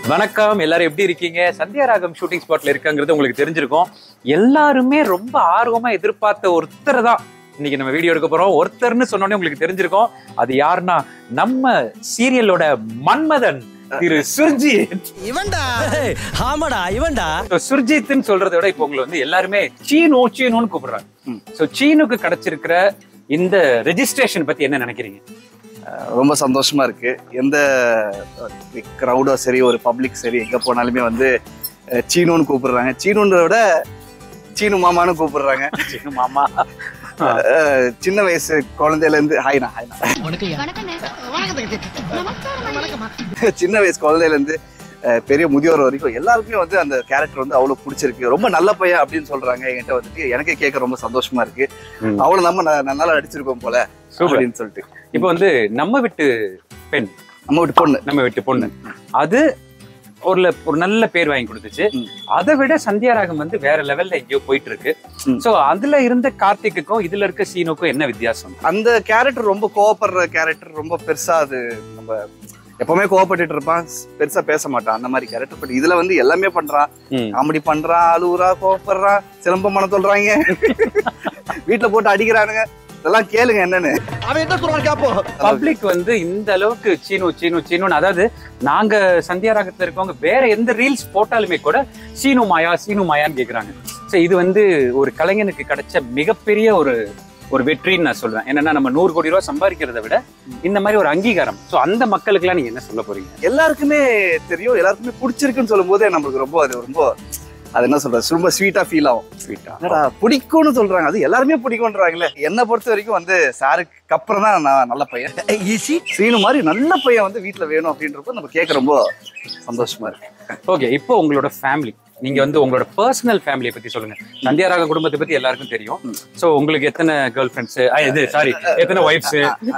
வணக்கம், எல்லாரும் எப்படி இருக்கீங்க? சந்தியா ராகம் ஷூட்டிங் ஸ்பாட்ல இருக்காங்கிறது உங்களுக்கு தெரிஞ்சிருக்கும். எல்லாருமே ரொம்ப ஆர்வமா எதிர்பார்த்த ஒருத்தர் தான் இன்னைக்கு நம்ம வீடியோ எடுக்க போறோம். ஒருத்தர்னு சொன்னோடனே உங்களுக்கு தெரிஞ்சிருக்கும். அது யாருன்னா நம்ம சீரியலோட மன்மதன் திரு சுர்ஜித். இவன்டா, ஆமாடா இவன்டா. சுர்ஜித்னு சொல்றதை விட இப்போ உங்களை வந்து எல்லாருமே சீனு சீனுன்னு கூப்பிடுறாங்க. சோ சீனுக்கு கிடைச்சிருக்கிற இந்த ரெஜிஸ்ட்ரேஷன் பத்தி என்ன நினைக்கிறீங்க? ரொம்ப சந்தோஷமா இருக்கு. எந்த க்ரௌடோ சரி, ஒரு பப்ளிக் சரி, எங்க போனாலுமே வந்து சீனுன்னு கூப்பிடுறாங்க. சீனுன்றத விட சீனு மாமான்னு கூப்பிடுறாங்க. சீனு மாமா. சின்ன வயசு குழந்தையில இருந்து ஹாய்னா சின்ன வயசு குழந்தையில இருந்து பெரிய முதியோர் வரைக்கும் எல்லாருக்குமே வந்து அந்த கேரக்டர் வந்து அவ்வளவு பிடிச்சிருக்கு. ரொம்ப நல்ல பையன் அப்படின்னு சொல்றாங்க. என்கிட்ட வந்துட்டு எனக்கே கேட்க ரொம்ப சந்தோஷமா இருக்கு. அவ்வளவு நம்ம நல்லா நடிச்சிருக்கோம் போல அப்படின்னு சொல்லிட்டு. இப்ப வந்து நம்ம வீட்டு பெண், நம்ம வீட்டு பொண்ணு அது ஒரு நல்ல பேர் வாங்கி கொடுத்துச்சு. அதை விட சந்தியா ராகம் வந்து வேற லெவல்ல எங்கேயோ போயிட்டு இருக்கு. சோ அதுல இருந்த கார்த்திக்குக்கும் இதுல இருக்க சீனுக்கும் என்ன வித்தியாசம்? அந்த கேரக்டர் ரொம்ப கோவப்படுற கேரக்டர், ரொம்ப பெருசா அது நம்ம எப்பவுமே கோவப்பட்டு இருப்பான், பெருசா பேச மாட்டான் அந்த மாதிரி கேரக்டர். பட் இதுல வந்து எல்லாமே பண்றான், காமெடி பண்றான், அழுவுறா, கோவப்படுறான், சிலம்பம் பண்ண சொல்றாங்க, வீட்டுல போட்டு அடிக்கிறானுங்க. இதெல்லாம் கேளுங்க என்னன்னு. அவன் என்ன சொல்றான் கேப்போ. பப்ளிக் வந்து இந்த அளவுக்கு சீனு சீனு சீனு, அதாவது நாங்க சந்தியா ராகத்துல இருக்கவங்க வேற எந்த ரீல்ஸ் போட்டாலுமே கூட சீனு மாயான்னு கேக்குறாங்க. சோ இது வந்து ஒரு கலைஞனுக்கு கிடைச்ச மிகப்பெரிய ஒரு வெற்றின்னு நான் சொல்றேன். என்னன்னா நம்ம 100 கோடி ரூபாய் சம்பாதிக்கிறத விட இந்த மாதிரி ஒரு அங்கீகாரம். சோ அந்த மக்களுக்கு எல்லாம் நீங்க என்ன சொல்ல போறீங்க? எல்லாருக்குமே தெரியும், எல்லாருக்குமே பிடிச்சிருக்குன்னு சொல்லும் போதே நம்மளுக்கு ரொம்ப அது என்ன சொல்றது, ரொம்ப ஸ்வீட்டா ஃபீல் ஆகும். ஸ்வீட்டா பிடிக்கும்னு சொல்றாங்க, அது எல்லாருமே பிடிக்கும்ன்றாங்களே. என்னை பொறுத்த வரைக்கும் வந்து சாருக்கு அப்புறம் தான் நான் நல்ல பையன், சீனு மாதிரி நல்ல பையன் வந்து வீட்டுல வேணும் அப்படின்றப்போ நம்ம கேட்க ரொம்ப சந்தோஷமா இருக்கு. ஓகே, இப்போ உங்களோட ஃபேமிலி, நீங்க வந்து உங்களோட பர்சனல் ஃபேமிலியை பத்தி சொல்லுங்க. சந்தியா ராகம் குடும்பத்தை பத்தி எல்லாருக்கும் தெரியும். சோ உங்களுக்கு எத்தனை கேர்ள் ஃப்ரெண்ட்ஸ், எத்தனை ஒய்ஃப்ஸ்?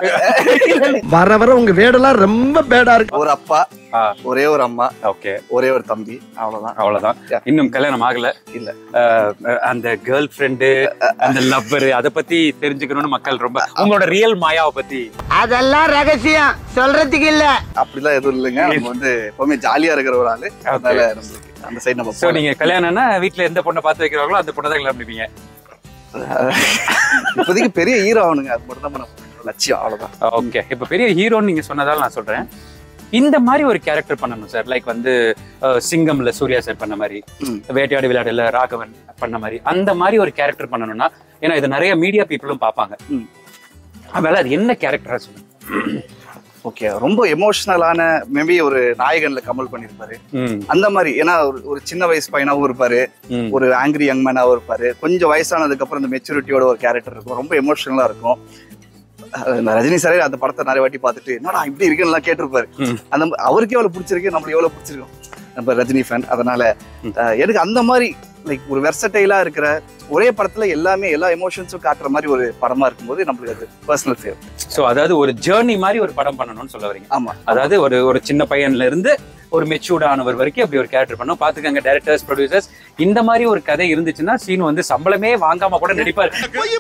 வர உங்க வேடெல்லாம் ரொம்ப பேடா இருக்கு. ஒரு அப்பா, ஒரே ஒரு அம்மா, ஓகே, ஒரே ஒரு தம்பி, அவ்வளவுதான். இன்னும் கல்யாணம் ஆகல? இல்ல. அந்த கேர்ள் ஃப்ரெண்டு, அந்த லவ்வர், அத பத்தி தெரிஞ்சுக்கணும்னு மக்கள் ரொம்ப. உங்களோட ரியல் மாயாவை பத்தி? அதெல்லாம் ரகசியம், சொல்றதுக்கு இல்ல. அப்படிலாம் எதுவும் இல்லைங்க. நம்ம வந்து எப்பவுமே ஜாலியா இருக்கிற ஒரு ஆளு. அதனால நம்மளுக்கு அந்த சைடு நம்ம. சோ நீங்க கல்யாணம்னா வீட்டுல எந்த பொண்ணை பார்த்து வைக்கிறாங்களோ அந்த பொண்ணை தான் கல்யாணம் பண்ணிப்பீங்க? இப்போதைக்கு பெரிய ஹீரோ ஆகணுங்க, அது மட்டும் தான் லட்சியம், அவ்வளவுதான். ஓகே, இப்ப பெரிய ஹீரோன்னு நீங்க சொன்னதால நான் சொல்றேன், இந்த மாதிரி ஒரு கேரக்டர் பண்ணணும் சார். லைக் வந்து சிங்கம்ல சூர்யா சார் பண்ண மாதிரி, வேட்டையாடு விளையாடுல ராகவன் பண்ண மாதிரி, அந்த மாதிரி ஒரு கேரக்டர் பண்ணணும்னா, ஏன்னா இது நிறைய மீடியா பீப்புளும் பார்ப்பாங்க. அதனால அது என்ன கேரக்டரா சொல்லுங்க. ஓகே, ரொம்ப எமோஷனலான, மேபி ஒரு நாயகன்ல கமல் பண்ணிருப்பாரு அந்த மாதிரி. ஏன்னா ஒரு சின்ன வயசு பையனாவும் இருப்பாரு, ஒரு ஆங்கிரி யங் மேனாவும் இருப்பாரு. கொஞ்சம் வயசானதுக்கு அப்புறம் இந்த மெச்சூரிட்டியோட ஒரு கேரக்டர் இருக்கும், ரொம்ப எமோஷனலா இருக்கும். ரஜினி சாரே அந்த படத்தை நிறைய வாட்டி பார்த்துட்டு என்னடா இப்படி இருக்குன்னு கேட்டிருப்பாரு. அந்த அவருக்கே எவ்வளவு பிடிச்சிருக்கு, நம்மளுக்கு எவ்வளவு பிடிச்சிருக்கும், நம்ம ரஜினி ஃபேன். அதனால எனக்கு அந்த மாதிரி லைக் ஒரு வெர்சடைலா இருக்கிற ஒரே படத்துல எல்லா எமோஷன்ஸும் காட்டுற மாதிரி ஒரு படமா இருக்கும்போது நம்மளுக்கு அது பர்சனல் ஃபேவரட். சோ அதாவது ஒரு ஜேர்னி மாதிரி ஒரு படம் பண்ணணும்னு சொல்ல வரீங்க? ஆமா, அதாவது ஒரு சின்ன பையன்ல இருந்து ஒரு மெச்சூர்ட் ஆனவர் வரைக்கும் அப்படி ஒரு கேரக்டர் பண்ணும். பாத்துக்கங்க டைரக்டர்ஸ், ப்ரொடியூசர்ஸ், இந்த மாதிரி ஒரு கதை இருந்துச்சுன்னா சீனு வந்து சம்பளமே வாங்காம கூட நடிப்பாரு.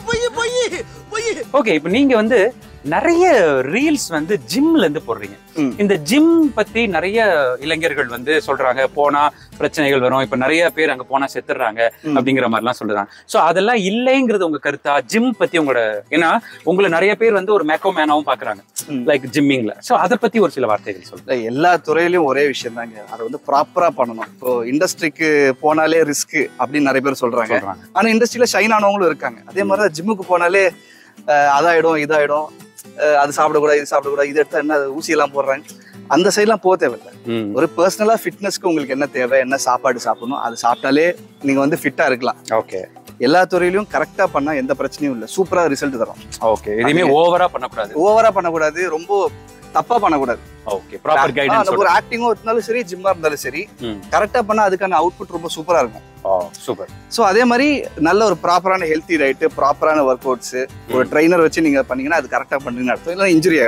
ஓகே, இப்ப நீங்க வந்து நிறைய ரீல்ஸ் வந்து ஜிம்ல இருந்து போடுறீங்க. இந்த ஜிம் பத்தி நிறைய இளைஞர்கள் வந்து சொல்றாங்க, போனா பிரச்சனைகள் வரும், இப்ப நிறைய பேர் அங்க போனா செத்துறாங்க அப்படிங்கிற மாதிரி எல்லாம் சொல்றாங்க. சோ அதெல்லாம் இல்லைங்கிறது உங்க கருத்தா? ஜிம் பத்தி உங்களோட, ஏன்னா உங்களை நிறைய பேர் வந்து ஒரு மேக்கோ மேனாவும் பாக்குறாங்க லைக் ஜிம்மிங்ல. சோ அதை பத்தி ஒரு சில வார்த்தைகள் சொல்லுங்க. எல்லா துறையிலயும் ஒரே விஷயம் தாங்க, அதை வந்து ப்ராப்பரா பண்ணணும். இப்போ இண்டஸ்ட்ரிக்கு போனாலே ரிஸ்க் அப்படின்னு நிறைய பேர் சொல்றாங்க. ஆனா இண்டஸ்ட்ரியில ஷைன் ஆனவங்களும் இருக்காங்க. அதே மாதிரிதான் ஜிம்முக்கு போனாலே அதாயிடும் இதாயிடும், அது சாப்பிடக்கூடாது, இது சாப்பிடக்கூடாது, இது எடுத்தா என்ன ஊசி எல்லாம் போடுறாங்க, அந்த சைட்லாம் போக தேவையில்லை. ஒரு பர்சனலா ஃபிட்னஸ்க்கு உங்களுக்கு என்ன தேவை, என்ன சாப்பாடு சாப்பிடணும், அது சாப்பிட்டாலே நீங்க வந்து ஃபிட்டா இருக்கலாம். ஓகே, எல்லா துறையிலும் கரெக்டா பண்ணா எந்த பிரச்சனையும் இல்லை, சூப்பரா ரிசல்ட் தரும். ஓகே, எதுவுமே ஓவரா பண்ணக்கூடாது, ரொம்ப தப்பா பண்ணக்கூடாது. Okay, proper guidance. ஒரு ஆக்டிங்கா இருந்தாலும் சரி, ஜிம்மா இருந்தாலும் சரி, கரெக்டா பண்ணா அதுக்கான அவுட்புட் ரொம்ப சூப்பரா இருக்கும். சூப்பர். சோ அதே மாதிரி நல்ல ஒரு ப்ராப்பரான ஹெல்த்தி டயட், ப்ராப்பரான ஒர்க் அவுட்ஸ், ஒரு ட்ரைனர் வச்சு நீங்க பண்ணீங்கன்னா அது கரெக்டா பண்றீங்கன்னு அர்த்தம். இல்ல இன்ஜுரி ஆயிடும்.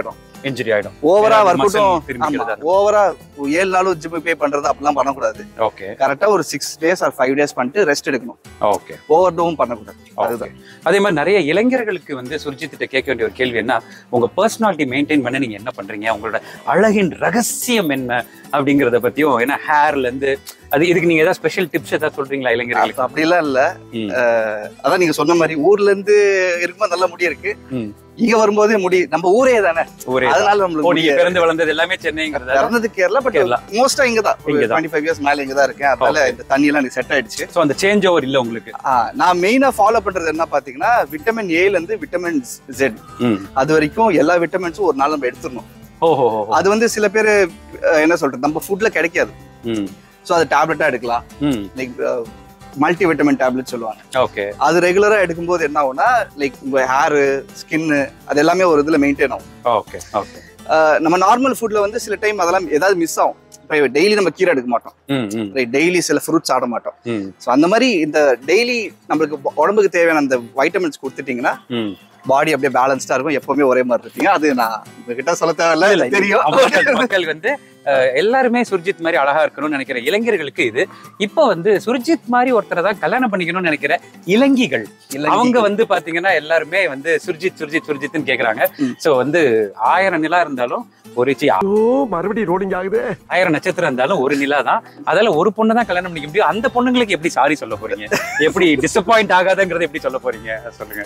இன்ஜுரி ஆயிடும். ஓவரா ஒர்க் அவுட்டும் ஓவரா 7 நாளும் ஜிம் பே பண்றது அப்படிலாம் பண்ணக்கூடாது. ஓகே, கரெக்டா ஒரு 6 days or 5 days பண்ணிட்டு ரெஸ்ட் எடுக்கணும். ஓகே, ஓவர் டோவும் பண்ணக்கூடாது. அதுதான். அதே மாதிரி நிறைய இளைஞர்களுக்கு வந்து சுர்ஜித் கிட்ட கேட்க வேண்டிய ஒரு கேள்வி என்ன, உங்க பர்சனாலிட்டி மெயின்டைன் பண்ண நீங்க என்ன பண்றீங்க, உங்களோட அழகின் ரகசியம் என்ன அப்படிங்கறத பத்தியும், ஏன்னா ஹேர்ல இருந்து அது இதுக்கு நீங்க ஏதாவது ஸ்பெஷல் டிப்ஸ் ஏதாவது சொல்றீங்களா இளைஞர்களுக்கு? அப்படிலாம் இல்ல. அதான் நீங்க சொன்ன மாதிரி ஊர்ல இருந்து இருக்கும்போது நல்ல முடி இருக்கு, இங்க வரும்போதே முடி நம்ம ஊரே தானே, அதனால நம்மளுக்கு பிறந்து வளர்ந்தது எல்லாமே சென்னைங்கிறது. பிறந்தது கேரளா, பட் மோஸ்டா இங்கதான் 25 years மேல இங்கதான் இருக்கேன். அதனால இந்த தண்ணி எல்லாம் எனக்கு செட் ஆயிடுச்சு. சோ அந்த சேஞ்ச் ஓவர் இல்ல உங்களுக்கு? நான் மெயினா ஃபாலோ பண்றது என்ன பாத்தீங்கன்னா, விட்டமின் ஏல இருந்து விட்டமின் Z அது வரைக்கும் எல்லா விட்டமின்ஸும் ஒரு நாள் நம்ம எடுத்துடணும். அது வந்து சில பேர் என்ன சொல்றது, நம்ம ஃபுட்ல கிடைக்காது. சோ அது டேப்லெட்டா எடுக்கலாம், லைக் மல்டி விட்டமின் டேப்லெட் சொல்லுவாங்க. ஓகே, அது ரெகுலரா எடுக்கும்போது என்ன ஆகும்னா, லைக் உங்க ஹேர், ஸ்கின் அது எல்லாமே ஒரு இதுல மெயின்டைன் ஆகும். Okay, okay. நம்ம நார்மல் ஃபுட்ல வந்து சில டைம் அதெல்லாம் ஏதாவது மிஸ் ஆகும். இப்போ டெய்லி நம்ம கீரை எடுக்க மாட்டோம், டெய்லி சில ஃப்ரூட்ஸ் சாப்பிட மாட்டோம். ஸோ அந்த மாதிரி இந்த டெய்லி நம்மளுக்கு உடம்புக்கு தேவையான அந்த வைட்டமின்ஸ் கொடுத்துட்டீங்கன்னா பாடி அப்படியே பேலன்ஸ்டா இருக்கும், எப்பவுமே ஒரே மாதிரி இருப்பீங்க. அது நான் உங்ககிட்ட சொல்ல தேவையில்ல, தெரியும். மக்கள் வந்து எல்லாருமே சுர்ஜித் மாதிரி அழகா இருக்கணும்னு நினைக்கிற இளைஞர்களுக்கு இது. இப்ப வந்து சுர்ஜித் மாதிரி ஒருத்தரை தான் கல்யாணம் பண்ணிக்கணும்னு நினைக்கிற இளைஞர்கள், அவங்க வந்து பாத்தீங்கன்னா எல்லாருமே வந்து சுர்ஜித் சுர்ஜித் சுர்ஜித்னு கேக்குறாங்க. சோ வந்து 1000 நிலா இருந்தாலும் ஒரு மறுபடியும் ரோடிங் ஆகுது, 1000 நட்சத்திரம் இருந்தாலும் ஒரு நிலா தான். அதனால ஒரு பொண்ணு தான் கல்யாணம் பண்ணிக்க முடியும். அந்த பொண்ணுங்களுக்கு எப்படி சாரி சொல்ல போறீங்க, எப்படி டிசப்பாயிண்ட் ஆகாதங்கிறத எப்படி சொல்ல போறீங்க சொல்லுங்க.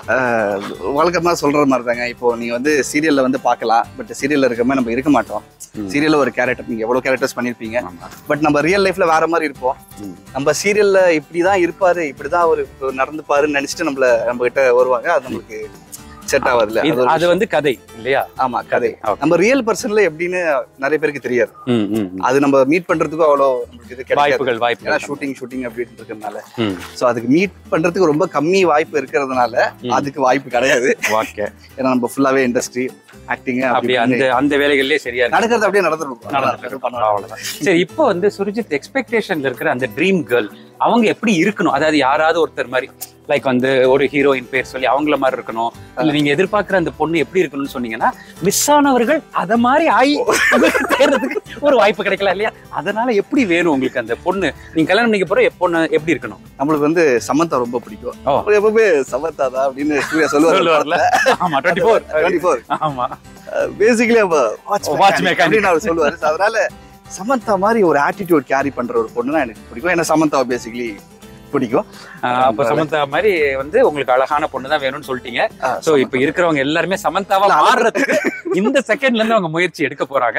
வழக்கமா சொல்ற மாதிரி தாங்க. இப்போ நீங்க வந்து சீரியல்ல வந்து பாக்கலாம், பட் சீரியல்ல இருக்க மாதிரி நம்ம இருக்க மாட்டோம். சீரியல்ல ஒரு கேரக்டர், நீங்க எவ்வளவு கேரக்டர்ஸ் பண்ணிருப்பீங்க, பட் நம்ம ரியல் லைஃப்ல வேற மாதிரி இருப்போம். நம்ம சீரியல்ல இப்படிதான் இருப்பாரு, இப்படிதான் ஒரு நடந்துப்பாருன்னு நினைச்சிட்டு நம்ம கிட்ட வருவாங்க. அது நம்மளுக்கு செட் ஆகாதுல. அது வந்து கதை இல்லையா? ஆமா, கதை. நம்ம ரியல் பர்சன்ல எப்படின்னு நிறைய பேருக்கு தெரியாது. அது நம்ம மீட் பண்றதுக்கு அவ்வளவு வாய்ப்புகள் ஷூட்டிங் அப்படின்னு இருக்கிறதுனால, சோ அதுக்கு மீட் பண்றதுக்கு ரொம்ப கம்மி வாய்ப்பு இருக்கிறதுனால அதுக்கு வாய்ப்பு கிடையாது. ஏன்னா நம்ம ஃபுல்லாவே இண்டஸ்ட்ரி ஆக்டிங் அந்த வேலைகள்லயே சரியா நடக்கிறது, அப்படியே நடந்துருக்கும். சரி, இப்போ வந்து சுர்ஜித் எக்ஸ்பெக்டேஷன்ல இருக்கிற அந்த ட்ரீம் கேர்ள் அவங்க எப்படி இருக்கணும்? அதாவது யாராவது ஒருத்தர் மாதிரி, லைக் வந்து ஒரு ஹீரோயின் பேர் சொல்லி அவங்கள மாதிரி இருக்கணும், இல்ல நீங்க எதிர்பார்க்கிற அந்த பொண்ணு எப்படி இருக்கணும்னு சொன்னீங்கன்னா, மிஸ் ஆனவர்கள் அத மாதிரி ஆகி தேர்றதுக்கு ஒரு வாய்ப்பு கிடைக்கல இல்லையா? அதனால எப்படி வேணும் உங்களுக்கு அந்த பொண்ணு? நீங்க கல்யாணம் பண்ணிக்க போற பொண்ணு எப்படி இருக்கணும்? நம்மளுக்கு வந்து சமந்தா ரொம்ப பிடிக்கும். எப்பவுமே சமந்தா தான் அப்படின்னு சொல்லுவார்ல. ஆமா, 24. ஆமா, பேசிக்கலி வாட்ச் மேக்கர் அவர் சொல்லுவாரு. அதனால சமந்தா மாதிரி ஒரு ஆட்டிடியூட் கேரி பண்ற ஒரு பொண்ணு தான் எனக்கு பிடிக்கும். ஏன்னா சமந்தாவை பேசிக்கலி பிடிக்கும். அப்ப சமந்தா மாதிரி வந்து உங்களுக்கு அழகான பொண்ணு தான் வேணும்னு சொல்லிட்டீங்க. சோ இப்ப இருக்கிறவங்க எல்லாருமே சமந்தாவா மாறுறதுக்கு இந்த செகண்ட்ல இருந்து அவங்க முயற்சி எடுக்க போறாங்க.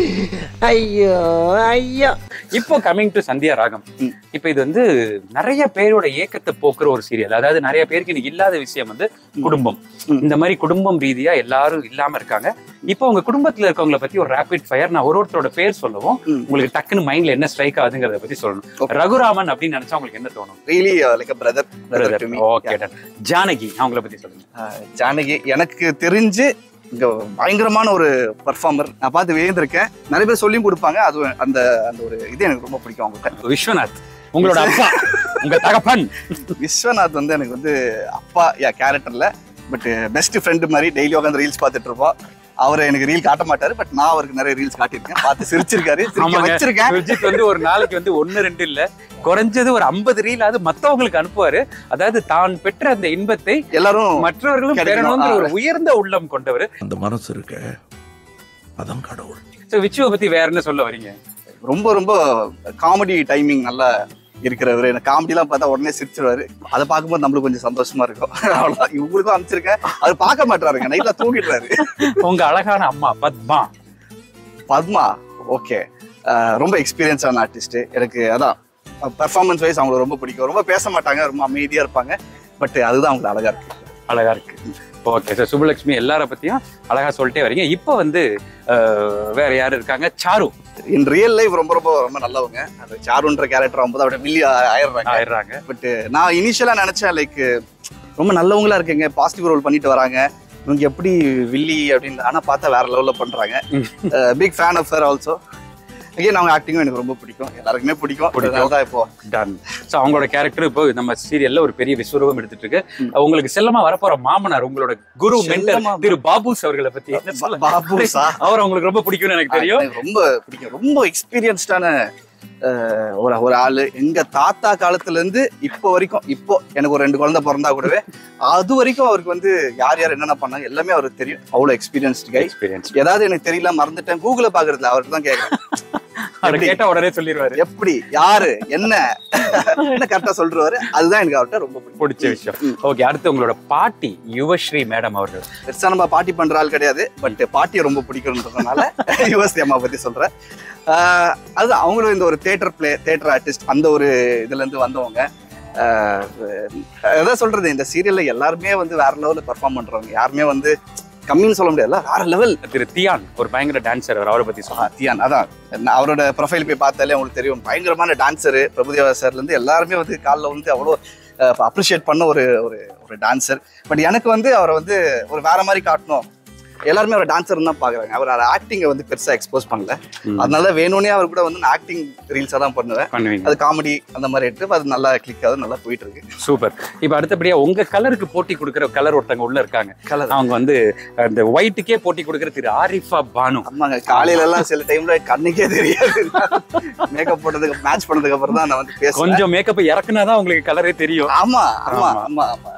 ஐயோ ஐயோ. இப்போ கமிங் டு சந்தியா ராகம். இப்ப இது வந்து நிறைய பேரோட ஏக்கத்தை போக்குற ஒரு சீரியல். அதாவது நிறைய பேருக்கு இன்னைக்கு இல்லாத விஷயம் வந்து குடும்பம். இந்த மாதிரி குடும்பம் ரீதியா எல்லாரும் இல்லாம இருக்காங்க. இப்போ உங்க குடும்பத்துல இருக்கவங்களை பத்தி ஒரு ரேபிட் ஃபயர் நான் ஒருத்தரோட பேர் சொல்லவும் உங்களுக்கு டக்குன்னு மைண்ட்ல என்ன ஸ்ட்ரைக் ஆகுதுங்கிறத பத்தி சொல்லணும். ரகுராமன் அப்படின்னு நினைச்சா உங்களுக்கு என்ன தோணும்? Really like a brother to me. Okay, done. Janaki அவங்கள பத்தி சொல்லுங்க. ஜானகி எனக்கு தெரிஞ்சு இங்க பயங்கரமான ஒரு பெர்ஃபார்மர். நான் பார்த்து வியந்திருக்கேன். நிறைய பேர் சொல்லியும் கொடுப்பாங்க. அது அந்த அந்த ஒரு இது எனக்கு ரொம்ப பிடிக்கும் அவங்ககிட்ட. விஸ்வநாத் உங்களோட அப்பா, உங்க தகப்பன் விஸ்வநாத் வந்து எனக்கு வந்து அப்பா கேரக்டர்ல, பட் பெஸ்ட் ஃப்ரெண்ட் மாதிரி டெய்லி உட்காந்து ரீல்ஸ் பார்த்துட்டு இருப்போம். அவரை எனக்கு ரீல் காட்ட மாட்டாரு, பட் நான் அவருக்கு நிறைய ரீல்ஸ் காட்டியிருக்கேன். பார்த்து சிரிச்சிருக்காரு, வச்சிருக்கேன். சுர்ஜித் வந்து ஒரு நாளைக்கு வந்து 1-2 இல்ல, குறைஞ்சது ஒரு 50 ரீல் அது மத்தவங்களுக்கு அனுப்புவாரு. அதாவது தான் பெற்ற அந்த இன்பத்தை எல்லாரும் மற்றவர்களும் பெறணும்ங்கிற ஒரு உயர்ந்த உள்ளம் கொண்டவர். அந்த மனசு இருக்கு, அதான் கடவுள். விச்சுவை பத்தி வேற என்ன சொல்ல வரீங்க? ரொம்ப ரொம்ப காமெடி டைமிங் நல்லா இருக்கிறவரு. எனக்கு காமெடிலாம் பார்த்தா உடனே சிரிச்சிருவாரு. அதை பார்க்கும்போது நம்மளுக்கு கொஞ்சம் சந்தோஷமா இருக்கும். அவ்வளவுதான். இவங்களுக்கும் அனுப்பிச்சிருக்கேன். அது பார்க்க மாட்டாருங்க, நைட்ல தூங்கிடுறாரு. உங்க அழகான அம்மா பத்மா ஓகே, ரொம்ப எக்ஸ்பீரியன்ஸான ஆர்டிஸ்ட். எனக்கு அதான் பெர்ஃபார்மன்ஸ் வைஸ் அவங்களுக்கு ரொம்ப பிடிக்கும். ரொம்ப பேச மாட்டாங்க, ரொம்ப அமைதியா இருப்பாங்க. பட் அதுதான் அவங்களுக்கு அழகா இருக்கு. ஓகே சார், சுபலட்சுமி எல்லார பத்தியும் அழகா சொல்லிட்டே வரீங்க. இப்போ வந்து வேற யாரு இருக்காங்க? சாரு இன் ரியல் லைஃப் ரொம்ப ரொம்ப ரொம்ப நல்லவங்க. அது சாருன்ற கேரக்டர் ஆகும்போது அப்படியே மில்லி ஆயிடுறாங்க. பட் நான் இனிஷியலா நினைச்சேன் லைக் ரொம்ப நல்லவங்களா இருக்கீங்க, பாசிட்டிவ் ரோல் பண்ணிட்டு வராங்க, இவங்க எப்படி வில்லி அப்படின்னு. ஆனா பார்த்தா வேற லெவல்ல பண்றாங்க. Big fan of her also. Again அவங்க ஆக்டிங்கும் எனக்கு ரொம்ப பிடிக்கும், எல்லாருக்குமே பிடிக்கும். தான் இப்போ டன். ஸோ அவங்களோட கேரக்டர் இப்போ நம்ம சீரியல்ல ஒரு பெரிய விஸ்வரூபம் எடுத்துட்டு இருக்கு. உங்களுக்கு செல்லமா வரப்போற மாமனார் உங்களோட குரு மென்டர் திரு பாபுஸ் அவர்களை பத்தி பாபுஸா அவர் உங்களுக்கு ரொம்ப பிடிக்கும்னு எனக்கு தெரியும். ரொம்ப பிடிக்கும், ரொம்ப எக்ஸ்பீரியன்ஸ்டான ஒரு ஆளு. எங்க தாத்தா காலத்துல இருந்து இப்போ வரைக்கும், இப்போ எனக்கு ஒரு 2 குழந்தை பிறந்தா கூடவே அது வரைக்கும் அவருக்கு வந்து யார் யார் என்னென்ன பண்ணாங்க எல்லாமே அவருக்கு தெரியும். அவ்வளவு எக்ஸ்பீரியன்ஸ்டு கை. ஏதாவது எனக்கு தெரியல மறந்துட்டேன் கூகுள பாக்குறதுல அவருக்கு தான் கேட்கறேன். கேட்டா உடனே சொல்லிடுவாரு எப்படி யாரு என்ன கரெக்டா சொல்றாரு. அதுதான் எனக்கு அவர்கிட்ட ரொம்ப பிடிச்ச விஷயம். ஓகே, அடுத்து உங்களோட பாட்டி யுவஸ்ரீ மேடம் அவர்கள். பெருசா நம்ம பாட்டி பண்ற ஆள் கிடையாது, பட் பாட்டியை ரொம்ப பிடிக்கும்ன்றதுனால யுவஸ்ரீ அம்மா பத்தி சொல்றேன். அது அவங்களும் இந்த ஒரு தியேட்டர் ஆர்டிஸ்ட் அந்த ஒரு இதுல இருந்து வந்தவங்க. எதாவது சொல்றது, இந்த சீரியல்ல எல்லாருமே வந்து வேற லெவல்ல பெர்ஃபார்ம் பண்றவங்க, யாருமே வந்து கம்மின்னு சொல்ல முடியாது, வேற லெவல். திரு தியான் ஒரு பயங்கர டான்சர், அவரை பத்தி சொல்லலாம். தியான் அதான் அவரோட ப்ரொஃபைல் போய் பார்த்தாலே உங்களுக்கு தெரியும், பயங்கரமான டான்சரு. பிரபுதேவா சார்ல இருந்து எல்லாருமே வந்து காலில் வந்து அவ்வளோ அப்ரிஷியேட் பண்ண ஒரு டான்சர். பட் எனக்கு வந்து அவரை வந்து ஒரு வேற மாதிரி காட்டணும், எல்லாருமே அவர் டான்சர் தான் பாக்குறாங்க. அவர் ஆக்டிங்கை வந்து பெருசா எக்ஸ்போஸ் பண்ணல, அதனால வேணும்னே அவர் கூட வந்து நான் ஆக்டிங் ரீல்ஸா தான் பண்ணுவேன். அது காமெடி அந்த மாதிரி எடுத்து அது நல்லா கிளிக் ஆகுது, நல்லா போயிட்டு இருக்கு. சூப்பர். இப்ப அடுத்தபடியா உங்க கலருக்கு போட்டி கொடுக்குற கலர் ஒருத்தவங்க உள்ள இருக்காங்க. அவங்க வந்து அந்த ஒயிட்டுக்கே போட்டி கொடுக்குற திரு ஆரிஃபா பானு. ஆமாங்க, காலையில எல்லாம் சில டைம்ல கண்ணுக்கே தெரியாது, மேக்கப் போட்டதுக்கு மேட்ச் பண்ணதுக்கு அப்புறம் தான் நான் வந்து பேசுவேன். கொஞ்சம் மேக்கப் இறக்குனாதான் உங்களுக்கு கலரே தெரியும். ஆமா ஆமா ஆமா ஆமா.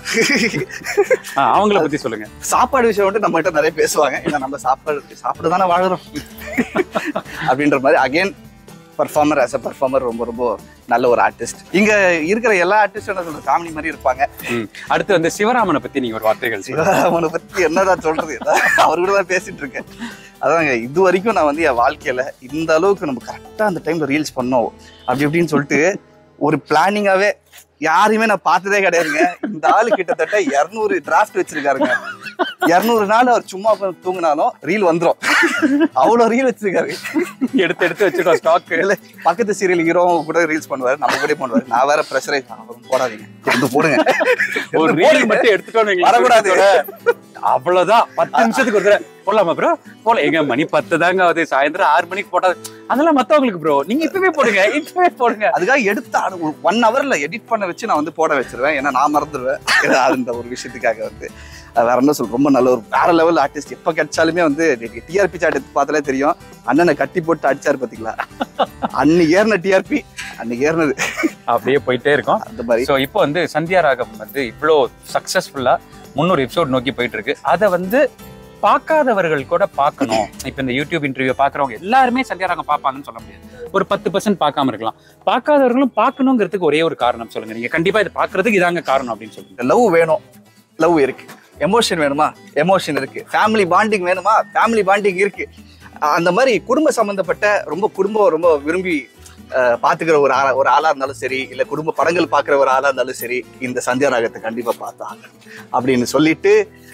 அவங்கள பத்தி சொல்லுங்க. சாப்பாடு விஷயம் வந்து நம்ம கிட்ட நிறைய பேசுவாங்க, ஏன்னா நம்ம சாப்பிட தானே வாழறோம் அப்படின்ற மாதிரி. Again performer, as a performer ரொம்ப ரொம்ப நல்ல ஒரு ஆர்டிஸ்ட். இங்க இருக்கிற எல்லா ஆர்டிஸ்டும் காமெடி மாதிரி இருப்பாங்க. அடுத்து வந்து சிவராமனை பத்தி நீங்க ஒரு வார்த்தைகள். சிவராமனை பத்தி என்னதான் சொல்றது, அவரு கூட தான் பேசிட்டு இருக்கேன். அதாங்க, இது வரைக்கும் நான் வந்து என் வாழ்க்கையில இந்த அளவுக்கு நம்ம கரெக்டா அந்த டைம்ல ரீல்ஸ் பண்ணோம் அப்படி இப்படின்னு சொல்லிட்டு ஒரு பிளானிங்காவே யாரையுமே நான் பார்த்ததே கிடையாதுங்க. இந்த ஆளு கிட்டத்தட்ட 200 டிராஃப்ட் வச்சிருக்காருங்க. 200 நாள் அவர் சும்மா தூங்கினாலும் ரீல் வந்துரும், அவ்வளவு ரீல் வச்சிருக்காரு. எடுத்து வச்சிருக்கோம் ஸ்டாக். இல்ல பக்கத்து சீரியல் ஹீரோ கூட ரீல்ஸ் பண்ணுவாரு, நம்ம கூட பண்ணுவாரு. நான் வேற ப்ரெஷரைஸ் போடாதீங்க, எடுத்து போடுங்க, ஒரு ரீல் மட்டும் எடுத்துட்டு வரக்கூடாது, அவ்வளவுதான். 10 நிமிஷத்துக்கு ஒரு போடலாமா ப்ரோ? போல எங்க மணி 10 தாங்க ஆகுது, சாயந்தரம் 6 மணிக்கு போட்டா அதெல்லாம் மத்தவங்களுக்கு ப்ரோ, நீங்க இப்பவே போடுங்க, இப்பவே போடுங்க. அதுக்காக எடுத்து 1 ஹவர்ல எடிட் பண்ண வச்சு நான் வந்து போட வச்சிருவேன், ஏன்னா நான் மறந்துடுவேன். அந்த ஒரு விஷயத்துக்காக வந்து வேற என்ன சொல்ற, ரொம்ப நல்ல ஒரு வேற லெவல் ஆர்டிஸ்ட். எப்ப கிடைச்சாலுமே வந்து டிஆர்பி சார்ட் எடுத்து பார்த்தாலே தெரியும், அண்ணனை கட்டி போட்டு அடிச்சாரு பாத்தீங்களா, அன்னைக்கு ஏறின டிஆர்பி அன்னைக்கு ஏறினது அப்படியே போயிட்டே இருக்கும் அந்த மாதிரி. ஸோ இப்போ வந்து சந்தியா ராகம் வந்து இவ்வளோ சக்சஸ்ஃபுல்லா 300 எபிசோட் நோக்கி போயிட்டு இருக்கு. அதை வந்து பார்க்காதவர்கள் கூட பார்க்கணும். இப்ப இந்த யூடியூப் இன்டர்வியூ பாக்குறவங்க எல்லாருமே சந்தியா ராகம் பார்ப்பாங்கன்னு சொல்ல முடியாது, ஒரு 10% பார்க்காம இருக்கலாம். பார்க்காதவர்களும் பார்க்கணுங்கிறதுக்கு ஒரே ஒரு காரணம் சொல்லுங்க, நீங்க கண்டிப்பா இதை பாக்குறதுக்கு இதாங்க காரணம் அப்படின்னு சொல்லுங்க. லவ் வேணும், லவ் இருக்கு. எமோஷன் வேணுமா, எமோஷன் இருக்கு. ஃபேமிலி பாண்டிங் வேணுமா, ஃபேமிலி பாண்டிங் இருக்கு. அந்த மாதிரி குடும்ப சம்பந்தப்பட்ட ரொம்ப விரும்பி பாத்துக்கிற ஒரு ஆளா இருந்தாலும் சரி, இல்ல குடும்ப படங்கள் பாக்குற ஒரு ஆளா இருந்தாலும் சரி, இந்த சந்தியா ராகத்தை கண்டிப்பா பார்த்தாங்க அப்படின்னு சொல்லிட்டு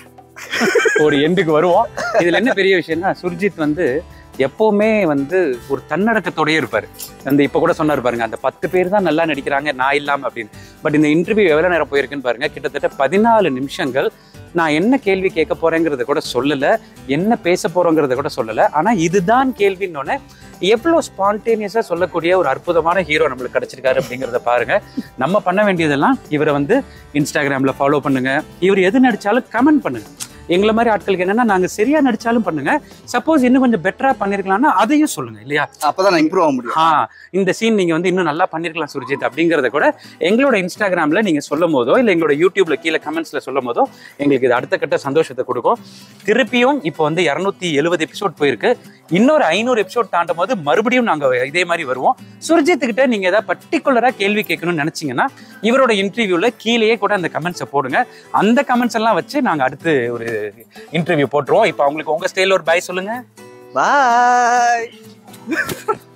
ஒரு எண்டுக்கு வருவோம். இதுல என்ன பெரிய விஷயம்னா, சுர்ஜித் வந்து எப்பவுமே வந்து ஒரு தன்னடக்கத்தோடயே இருப்பாரு. அந்த இப்ப கூட சொன்னாரு பாருங்க, அந்த 10 பேர் தான் நல்லா நடிக்கிறாங்க நான் இல்லாம அப்படின்னு. பட் இந்த இன்டர்வியூ எவ்வளவு நேரம் போயிருக்குன்னு பாருங்க, கிட்டத்தட்ட 14 நிமிஷங்கள். நான் என்ன கேள்வி கேட்க போறேங்கிறத கூட சொல்லல, என்ன பேச போறோங்கிறத கூட சொல்லல. ஆனா இதுதான் கேள்வின்னு எவ்வளவு ஸ்பான்டேனியஸா சொல்லக்கூடிய ஒரு அற்புதமான ஹீரோ நம்மளுக்கு கிடைச்சிருக்காரு அப்படிங்கிறத பாருங்க. நம்ம பண்ண வேண்டியதெல்லாம் இவரை வந்து இன்ஸ்டாகிராம்ல ஃபாலோ பண்ணுங்க, இவர் எது நடிச்சாலும் கமெண்ட் பண்ணுங்க. எங்களை மாதிரி ஆட்களுக்கு என்னன்னா, நாங்க சரியா நடிச்சாலும் பண்ணுங்க, சப்போஸ் இன்னும் கொஞ்சம் பெட்டரா பண்ணிருக்கலாம்னா அதையும் சொல்லுங்க இல்லையா, அப்பதான் இம்ப்ரூவ் ஆக முடியும். இந்த சீன் நீங்க வந்து இன்னும் நல்லா பண்ணிருக்கலாம் சுர்ஜித் அப்படிங்கறத கூட எங்களோட இன்ஸ்டாகிராம்ல நீங்க சொல்லும் போதோ, இல்ல எங்களோட யூடியூப்ல கீழே கமெண்ட்ஸ்ல சொல்லும் போதோ எங்களுக்கு இது அடுத்த கட்ட சந்தோஷத்தை கொடுக்கும். திருப்பியும் இப்போ வந்து 270 எபிசோட் போயிருக்கு, இன்னொரு 500 எபிசோட் தாண்டும் போது மறுபடியும் நாங்க இதே மாதிரி வருவோம். சுர்ஜித் கிட்ட நீங்க ஏதாவது பர்டிகுலரா கேள்வி கேட்கணும்னு நினைச்சீங்கன்னா இவரோட இன்டர்வியூல கீழேயே கூட அந்த கமெண்ட்ஸை போடுங்க. அந்த கமெண்ட்ஸ் எல்லாம் வச்சு நாங்க அடுத்து ஒரு இன்டர்வியூ போட்டுருவோம். இப்போ அவங்களுக்கு உங்க ஸ்டைல ஒரு பாய் சொல்லுங்க. பாய்.